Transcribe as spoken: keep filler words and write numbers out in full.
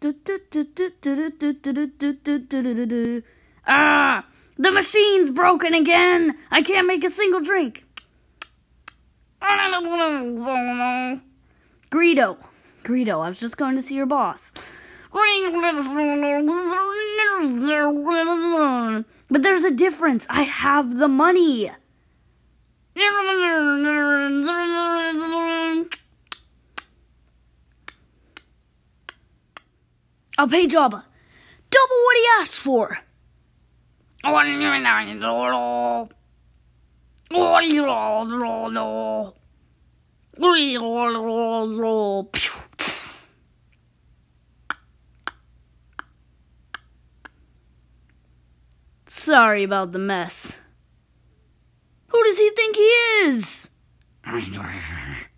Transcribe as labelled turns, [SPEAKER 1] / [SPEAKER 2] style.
[SPEAKER 1] Ah, the machine's broken again. I can't make a single drink. Greedo, Greedo, I was just going to see your boss. But there's a difference. I have the money. I'll pay Jabba double what he asked for. Sorry about the mess. Who does he think he is?